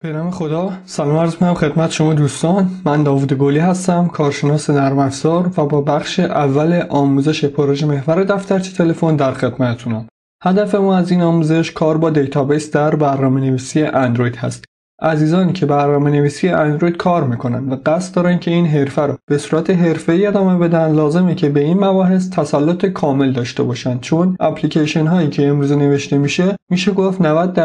به نام خدا، سلام عرض می‌کنم خدمت شما دوستان. من داوود گلی هستم، کارشناس نرم افزار و با بخش اول آموزش پروژه محور دفترچه تلفن در خدمتتونم. هدف ما از این آموزش کار با دیتابیس در برنامه‌نویسی اندروید هست. عزیزانی که برنامه‌نویسی اندروید کار میکنن و قصد دارن که این حرفه رو به صورت حرفه‌ای ادامه بدن، لازمه که به این مباحث تسلط کامل داشته باشن، چون اپلیکیشن هایی که امروز نوشته میشه گفت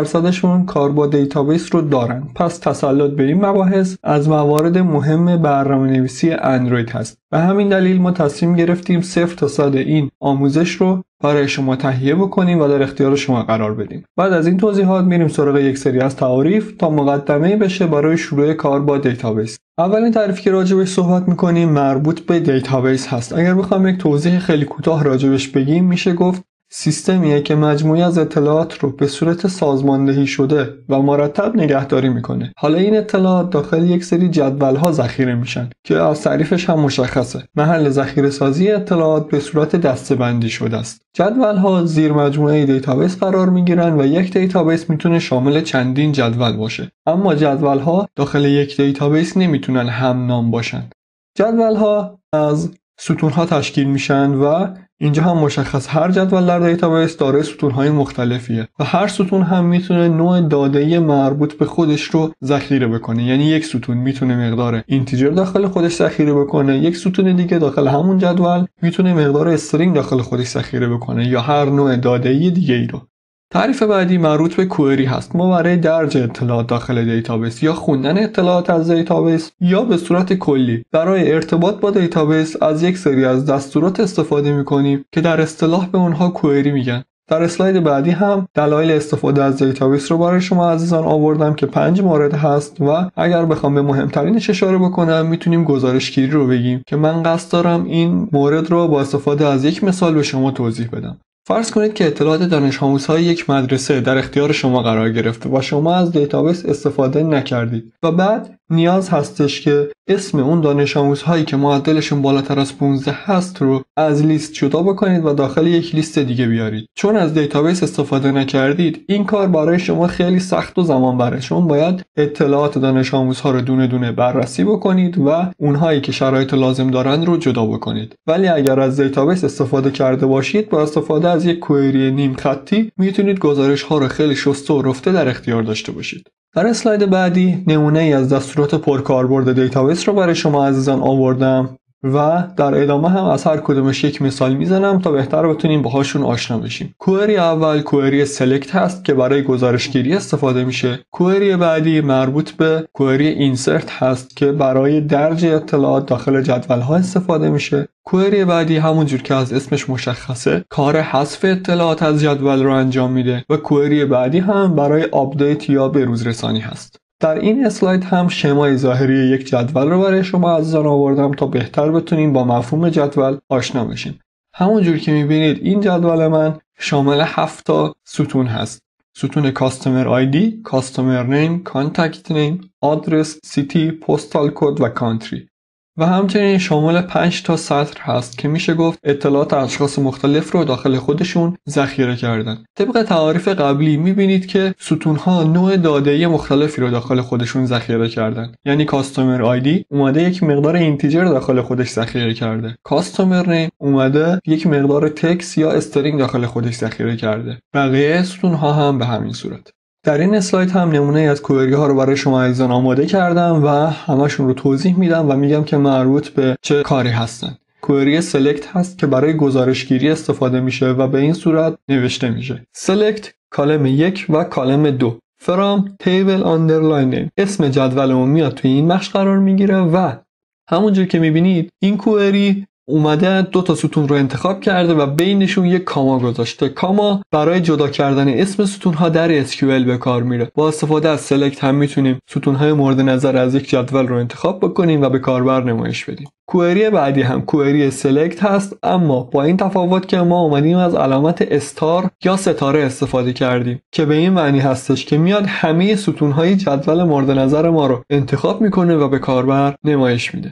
90% کار با دیتابیس رو دارن. پس تسلط به این مباحث از موارد مهم برنامه‌نویسی اندروید هست. به همین دلیل ما تصمیم گرفتیم 0 تا 100 این آموزش رو برای شما تهیه بکنیم و در اختیار شما قرار بدیم. بعد از این توضیحات میریم سراغ یک سری از تعاریف تا مقدمه بشه برای شروع کار با دیتابیس. اولین تعریفی که راجبش صحبت میکنیم مربوط به دیتابیس هست. اگر بخوام یک توضیح خیلی کوتاه راجبش بگیم، میشه گفت سیستمیه که مجموعی از اطلاعات رو به صورت سازماندهی شده و مرتب نگهداری میکنه. حالا این اطلاعات داخل یک سری جدول‌ها ذخیره میشن که از تعریفش هم مشخصه. محل ذخیره سازی اطلاعات به صورت دسته‌بندی شده است. جدول‌ها زیر مجموعه دیتابیس قرار میگیرن و یک دیتابیس میتونه شامل چندین جدول باشه. اما جدول‌ها داخل یک دیتابیس نمیتونن هم نام باشن. جدول‌ها از ستون‌ها تشکیل میشن و اینجا هم مشخص هر جدول در دیتابیس داره ستون‌های مختلفیه و هر ستون هم میتونه نوع داده‌ای مربوط به خودش رو ذخیره بکنه. یعنی یک ستون میتونه مقدار اینتیجر داخل خودش ذخیره بکنه، یک ستون دیگه داخل همون جدول میتونه مقدار استرینگ داخل خودش ذخیره بکنه یا هر نوع داده‌ای دیگه ای رو. تعریف بعدی مربوط به کوئری هست. ما برای درج اطلاعات داخل دیتابیس یا خوندن اطلاعات از دیتابیس یا به صورت کلی برای ارتباط با دیتابیس از یک سری از دستورات استفاده می‌کنیم که در اصطلاح به اونها کوئری میگن. در اسلاید بعدی هم دلایل استفاده از دیتابیس رو برای شما عزیزان آوردم که 5 مورد هست و اگر بخوام به مهمترینش اشاره بکنم میتونیم گزارشگیری رو بگیم که من قصد دارم این مورد رو با استفاده از یک مثال به شما توضیح بدم. فرض کنید که اطلاعات دانش آموزهای یک مدرسه در اختیار شما قرار گرفته و شما از دیتابیس استفاده نکردید و بعد نیاز هستش که اسم اون دانش آموزهایی که معدلشون بالاتر از 15 هست رو از لیست جدا بکنید و داخل یک لیست دیگه بیارید. چون از دیتابیس استفاده نکردید، این کار برای شما خیلی سخت و زمان بره، چون باید اطلاعات دانش آموزها رو دونه دونه بررسی بکنید و اونهایی که شرایط لازم دارن رو جدا بکنید. ولی اگر از دیتابیس استفاده کرده باشید، با استفاده از یک کوئری نیم خطی میتونید گزارش ها رو خیلی شسته و رفته در اختیار داشته باشید. در اسلاید بعدی نمونه ای از دستورات پرکاربرد دیتابیس رو برای شما عزیزان آوردم و در ادامه هم از هر کدومش یک مثال میزنم تا بهتر بتونیم باهاشون آشنا بشیم. کوئری اول کوئری سلکت هست که برای گزارشگیری استفاده میشه. کوئری بعدی مربوط به کوئری اینسرت هست که برای درج اطلاعات داخل جدول‌ها استفاده میشه. کوئری بعدی همونجور که از اسمش مشخصه کار حذف اطلاعات از جدول رو انجام میده و کوئری بعدی هم برای آپدیت یا بروز رسانی هست. در این اسلاید هم شمای ظاهری یک جدول رو برای شما عزیزان آوردم تا بهتر بتونیم با مفهوم جدول آشنا بشیم. همونجور که میبینید این جدول من شامل 7 تا ستون هست. ستون کاستمر آیدی، کاستمر نیم، کانتکت نیم، آدرس، سیتی، پستال کد و کانتری. و همچنین شامل 5 تا سطر هست که میشه گفت اطلاعات اشخاص مختلف رو داخل خودشون ذخیره کردن. طبق تعاریف قبلی میبینید که ستونها نوع داده‌ای مختلفی رو داخل خودشون ذخیره کردن. یعنی کاستمر آیدی اومده یک مقدار اینتیجر داخل خودش ذخیره کرده. کاستمر نیم اومده یک مقدار تکست یا استرینگ داخل خودش ذخیره کرده. بقیه ستونها هم به همین صورت. در این اسلاید هم نمونه از کوئری ها رو برای شما عزیزان آماده کردم و همشون رو توضیح میدم و میگم که مربوط به چه کاری هستن. کوئری سلکت هست که برای گزارشگیری استفاده میشه و به این صورت نوشته میشه: سلکت کالم 1 و کالم 2 from table underline name. اسم جدولمون میاد توی این بخش قرار میگیره و همونجور که میبینید این کوئری اومده 2 تا ستون رو انتخاب کرده و بینشون یک کاما گذاشته. کاما برای جدا کردن اسم ستون ها در SQL به کار میره. با استفاده از سلکت هم میتونیم ستون های مورد نظر از یک جدول رو انتخاب بکنیم و به کاربر نمایش بدیم. کوئری بعدی هم کوئری سلکت هست، اما با این تفاوت که ما اومدیم از علامت استار یا ستاره استفاده کردیم که به این معنی هستش که میاد همه ستون های جدول مورد نظر ما رو انتخاب میکنه و به کاربر نمایش میده.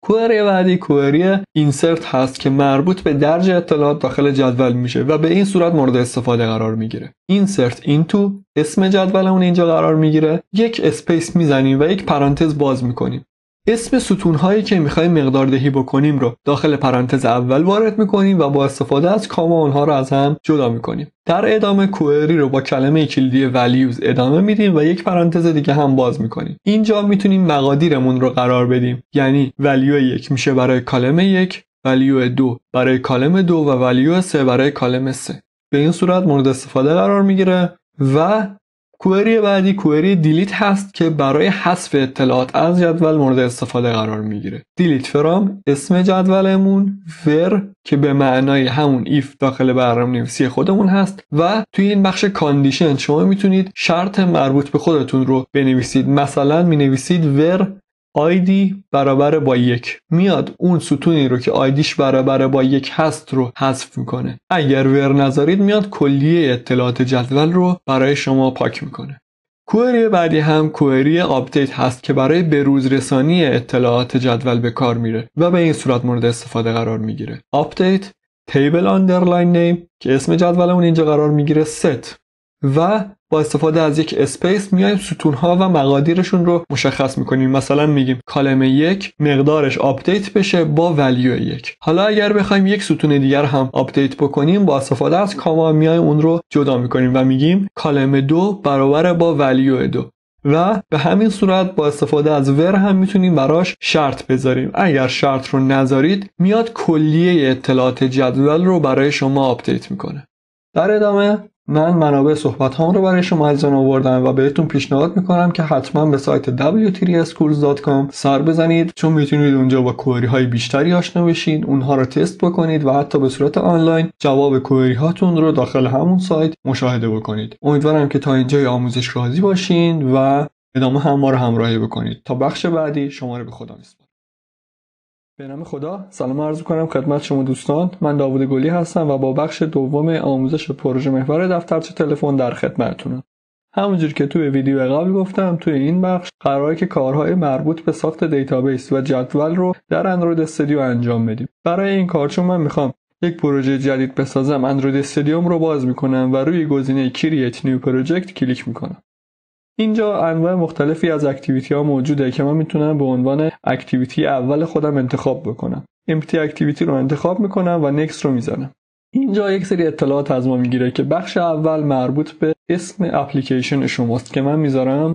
کوئری بعدی کوئری اینسرت هست که مربوط به درج اطلاعات داخل جدول میشه و به این صورت مورد استفاده قرار میگیره. اینسرت اینتو اسم جدولمون اینجا قرار میگیره، یک اسپیس میزنیم و یک پرانتز باز میکنیم. اسم ستون‌هایی که می‌خوایم مقدار دهی بکنیم رو داخل پرانتز اول وارد می‌کنیم و با استفاده از کاما اونها رو از هم جدا می‌کنیم. در ادامه کوئری رو با کلمه کلیدی values ادامه میدیم و یک پرانتز دیگه هم باز می‌کنیم. اینجا می‌تونیم مقادیرمون رو قرار بدیم. یعنی value 1 میشه برای کالم 1، value 2 برای کالم 2 و value 3 برای کالم 3. به این صورت مورد استفاده قرار می‌گیره. و کوئری بعدی کوئری دیلیت هست که برای حذف اطلاعات از جدول مورد استفاده قرار میگیره. دیلیت فرام اسم جدولمون، ور که به معنای همون ایف داخل برنامه‌نویسی خودمون هست و توی این بخش کاندیشن شما میتونید شرط مربوط به خودتون رو بنویسید. مثلا مینویسید ور آیدی برابر با 1، میاد اون ستونی رو که آیدیش برابر با 1 هست رو حذف میکنه. اگر ور نذارید میاد کلیه اطلاعات جدول رو برای شما پاک میکنه. کوئری بعدی هم کوئری آپدیت هست که برای بروز رسانی اطلاعات جدول به کار میره و به این صورت مورد استفاده قرار میگیره. آپدیت تیبل آندرلاین نیم که اسم جدولمون اینجا قرار میگیره ست و با استفاده از یک اسپیس میایم ستون‌ها و مقادیرشون رو مشخص میکنیم. مثلا میگیم کالم 1 مقدارش آپدیت بشه با ولیو 1. حالا اگر بخوایم یک ستون دیگر هم آپدیت بکنیم با استفاده از کاما میایم اون رو جدا میکنیم و میگیم کالم 2 برابر با ولیو 2 و به همین صورت با استفاده از ور هم میتونیم براش شرط بذاریم. اگر شرط رو نذارید میاد کلیه اطلاعات جدول رو برای شما آپدیت میکنه. در ادامه من منابع صحبت هام رو برای شما عزیزان آوردم و بهتون پیشنهاد میکنم که حتما به سایت w3schools.com سر بزنید، چون میتونید اونجا با کوئری های بیشتری آشنا بشین، اونها رو تست بکنید و حتی به صورت آنلاین جواب کوئری هاتون رو داخل همون سایت مشاهده بکنید. امیدوارم که تا اینجای آموزش راضی باشین و ادامه هم ما رو همراهی بکنید. تا بخش بعدی شما رو به خدا میسپارم. به نام خدا سلام عرض می‌کنم خدمت شما دوستان. من داوود گلی هستم و با بخش دوم آموزش پروژه محور دفترچه تلفن در خدمتتونم. همونجور که توی ویدیو قبل گفتم توی این بخش قراره که کارهای مربوط به ساخت دیتابیس و جدول رو در اندروید استودیو انجام بدیم. برای این کار چون من میخوام یک پروژه جدید بسازم، اندروید استودیوم رو باز میکنم و روی گزینه Create New Project کلیک میکنم. اینجا انواع مختلفی از اکتیویتی ها موجوده که من میتونم به عنوان اکتیویتی اول خودم انتخاب بکنم. امپتی اکتیویتی رو انتخاب میکنم و نکست رو میزنم. اینجا یک سری اطلاعات از ما میگیره که بخش اول مربوط به اسم اپلیکیشن شماست که من میذارم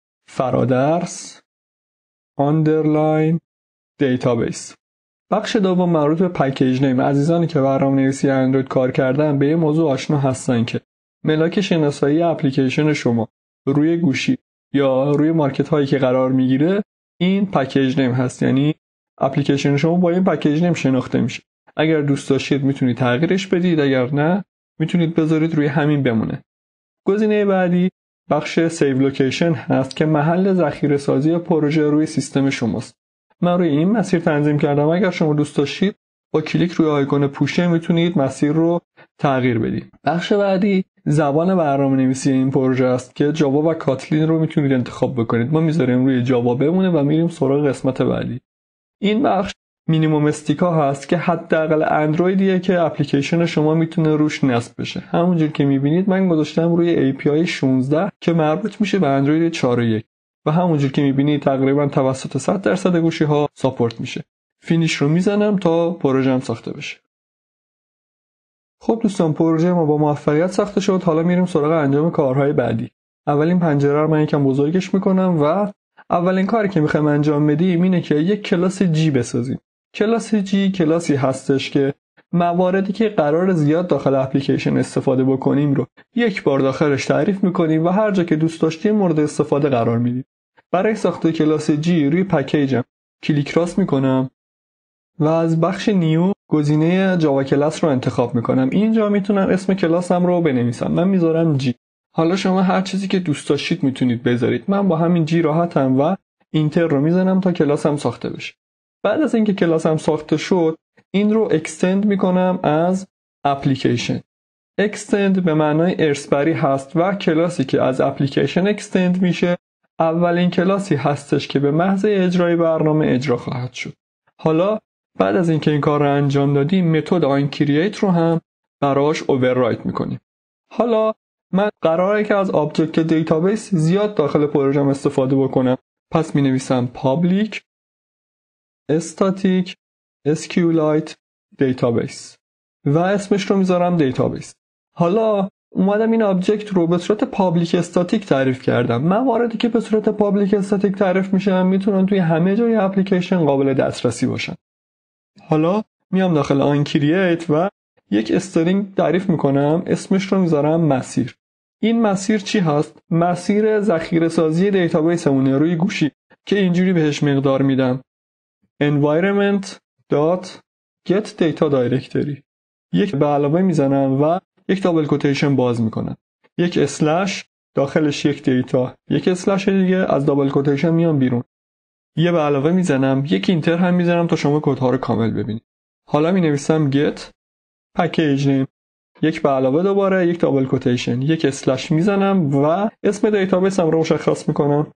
فرادرس آندرلاین دیتابیس. بخش دوم مربوط به پکیج نیم. عزیزانی که برنامه‌نویسی اندروید کار کردن به این موضوع آشنا هستن که ملاک شناسایی اپلیکیشن شما روی گوشی یا روی مارکت هایی که قرار میگیره این پکیج نیم هست، یعنی اپلیکیشن شما با این پکیج نیم شناخته میشه. اگر دوست داشتید میتونید تغییرش بدید، اگر نه میتونید بذارید روی همین بمونه. گزینه بعدی بخش سیو لوکیشن هست که محل ذخیره سازی پروژه روی سیستم شماست. من روی این مسیر تنظیم کردم. اگر شما دوست داشتید با کلیک روی آیکون پوشه میتونید مسیر رو تغییر بدید. بخش بعدی زبان برنامه‌نویسی این پروژه است که جاوا و کاتلین رو میتونید انتخاب بکنید. ما میذاریم روی جاوا بمونه و میریم سراغ قسمت بعدی. این بخش مینیمم استیکا هست که حداقل اندرویدیه که اپلیکیشن شما میتونه روش نصب بشه. همونجور که میبینید من گذاشتم روی API 16 که مربوط میشه به اندروید 4.1 و همونجور که میبینید تقریبا توسط 100% گوشی ها ساپورت میشه. فینیش رو میزنم تا پروژه‌ام ساخته بشه. خب دوستان، پروژه ما با موفقیت ساخته شد. حالا میریم سراغ انجام کارهای بعدی. اولین پنجره رو من یکم بزرگش میکنم و اولین کاری که میخوایم انجام بدیم اینه که یک کلاس جی بسازیم. کلاس جی کلاسی هستش که مواردی که قرار زیاد داخل اپلیکیشن استفاده بکنیم رو یک بار داخلش تعریف میکنیم و هر جا که دوست داشتیم مورد استفاده قرار میدیم. برای ساخت کلاس جی روی پکیجم کلیک راست میکنم و از بخش نیو گزینه جاوا کلاس رو انتخاب میکنم. اینجا میتونم اسم کلاسم رو بنویسم. من میذارم جی. حالا شما هر چیزی که دوست داشتید میتونید بذارید. من با همین جی راحتم و اینتر رو میزنم تا کلاسم ساخته بشه. بعد از اینکه کلاسم ساخته شد این رو اکستند میکنم از اپلیکیشن. اکستند به معنای ارثبری هست و کلاسی که از اپلیکیشن اکستند میشه اولین کلاسی هستش که به محض اجرای برنامه اجرا خواهد شد. حالا بعد از اینکه این کار رو انجام دادیم متد onCreate رو هم براش override میکنیم. حالا من قراره که از آبجکت دیتابیس زیاد داخل پروژم استفاده بکنم، پس می نویسم public static SQLite database و اسمش رو میذارم دیتابیس. حالا اومدم این آبجکت رو به صورت پابلیک استاتیک تعریف کردم. مواردی که به صورت پابلیک استاتیک تعریف میشن میتونن توی همه جای اپلیکیشن قابل دسترسی باشن. حالا میام داخل onCreate و یک استرینگ تعریف میکنم، اسمش رو میذارم مسیر. این مسیر چی هست؟ مسیر ذخیره سازی دیتابیسمونه روی گوشی که اینجوری بهش مقدار میدم environment.getDataDirectory. یک به علاوه میزنم و یک دابل کوتیشن باز میکنم، یک اسلش داخلش یک دیتا، یک اسلش دیگه از دابل کوتیشن میام بیرون، یه به علاوه میزنم، یک اینتر هم میزنم تا شما کدها رو کامل ببینید. حالا می نویسم get package name، یک به علاوه دوباره یک دابل کوتیشن، یک اسلش میزنم و اسم دیتابیسم رو مشخص میکنم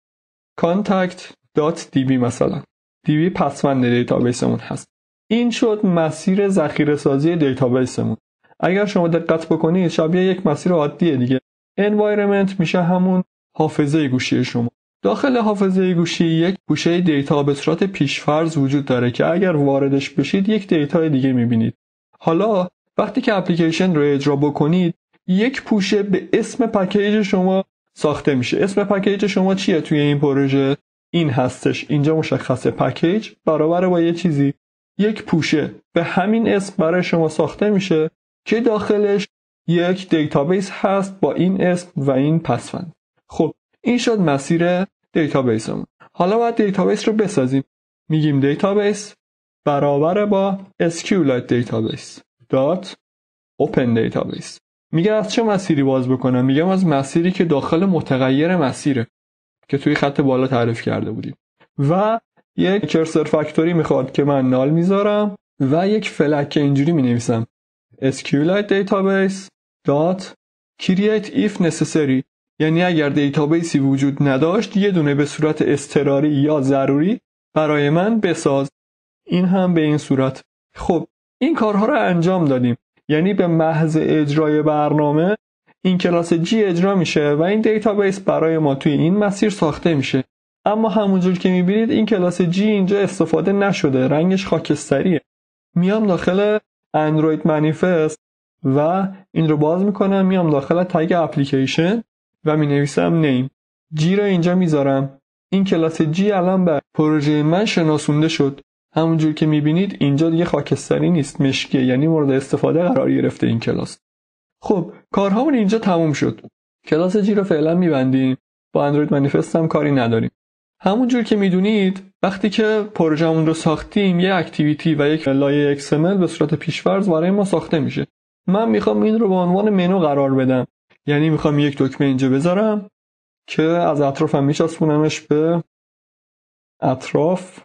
contact.db، مثلا db پسوند دیتابیسمون هست. این شد مسیر ذخیره سازی دیتابیسمون. اگر شما دقت بکنید شبیه یک مسیر عادیه دیگه. environment میشه همون حافظه گوشی شما. داخل حافظه گوشی یک گوشه دیتا به صورت پیشفرض وجود داره که اگر واردش بشید یک دیتا دیگه میبینید. حالا وقتی که اپلیکیشن رو اجرا بکنید یک پوشه به اسم پکیج شما ساخته میشه. اسم پکیج شما چیه توی این پروژه؟ این هستش، اینجا مشخصه. پکیج برابر با یه چیزی، یک پوشه به همین اسم برای شما ساخته میشه که داخلش یک دیتابیس هست با این اسم و این پسوند. خب این شد مسیر دیتابیسمون. حالا باید دیتابیس رو بسازیم. میگیم دیتابیس برابر با SQLite database dot open database. میگه از چه مسیری باز بکنم؟ میگم از مسیری که داخل متغیر مسیره که توی خط بالا تعریف کرده بودیم و یک کرسر فکتوری میخواد که من نال میذارم و یک فلگ که اینجوری مینویسم SQLite database dot create if necessary، یعنی اگر دیتابیسی وجود نداشت یه دونه به صورت اضطراری یا ضروری برای من بساز. این هم به این صورت. خب این کارها رو انجام دادیم، یعنی به محض اجرای برنامه این کلاس جی اجرا میشه و این دیتابیس برای ما توی این مسیر ساخته میشه. اما همونجور که میبینید این کلاس جی اینجا استفاده نشده، رنگش خاکستریه. میام داخل اندروید منیفست و این رو باز میکنم، میام داخل تگ اپلیکیشن و می نویسم نیم. جی را اینجا میذارم. این کلاس جی الان به پروژه من شناسونده شد. همونجور که میبینید اینجا دیگه خاکستری نیست، مشکیه، یعنی مورد استفاده قرار گرفته این کلاس. خب کارهامون اینجا تموم شد. کلاس جی رو فعلا میبندیم، با اندروید منیفست هم کاری نداریم. همونجور که میدونید وقتی که پروژه‌مون رو ساختیم یه اکتیویتی و یک لایه XML به صورت پیش‌فرض برای ما ساخته میشه. من میخوام این رو به عنوان منو قرار بدم، یعنی میخوام یک دکمه اینجا بذارم که از اطرافم میچسبونمش به اطراف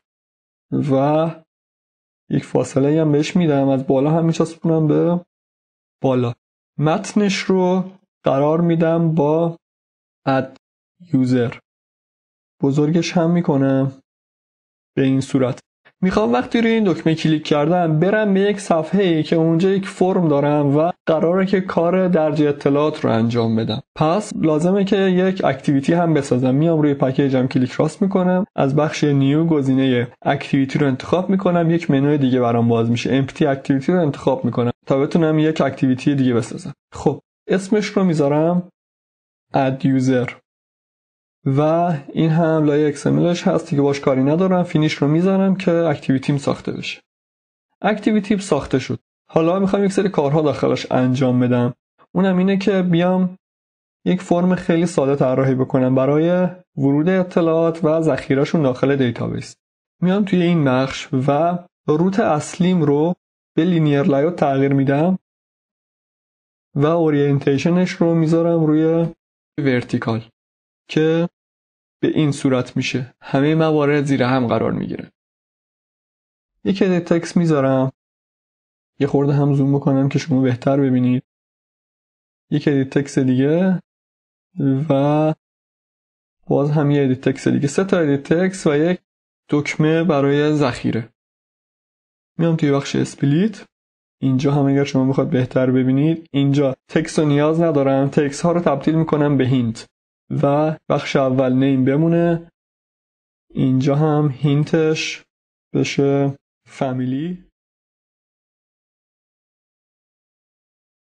و یک فاصله هم بهش میدم، از بالا هم میچسبونم به بالا. متنش رو قرار میدم با add user، بزرگش هم میکنم به این صورت. میخوام وقتی روی این دکمه کلیک کردم برم به یک صفحه‌ای که اونجا یک فرم دارم و قراره که کار درج اطلاعات رو انجام بدم. پس لازمه که یک اکتیویتی هم بسازم. میام روی پکیجم کلیک راست میکنم، از بخش نیو گزینه اکتیویتی رو انتخاب میکنم، یک منوی دیگه برام باز میشه، امپتی اکتیویتی رو انتخاب میکنم تا بتونم یک اکتیویتی دیگه بسازم. خب اسمش رو میذارم add user و این هم لایه XMLش هست که باش کاری ندارم. فینیش رو میزنم که اکتیویتیم ساخته بشه. اکتیویتیم ساخته شد. حالا میخوام یک سری کارها داخلش انجام بدم. اونم اینه که بیام یک فرم خیلی ساده طراحی بکنم برای ورود اطلاعات و ذخیرهشون داخل دیتابیس. میام توی این بخش و روت اصلیم رو به لینیر لایوت تغییر میدم و اورینتیشنش رو میذارم روی ورتیکال که به این صورت میشه. همه موارد زیر هم قرار میگیره. یک ادیت تکست میذارم، یه خورده هم زوم بکنم که شما بهتر ببینید. یک ادیت تکست دیگه و باز هم یه ادیت تکست دیگه. 3 تا ادیت تکست و یک دکمه برای ذخیره. میام توی بخش اسپلیت. اینجا هم اگر شما بخواد بهتر ببینید، اینجا تکست رو نیاز ندارم، تکست ها رو تبدیل میکنم به هینت و بخش اول نیم بمونه. اینجا هم هینتش بشه فامیلی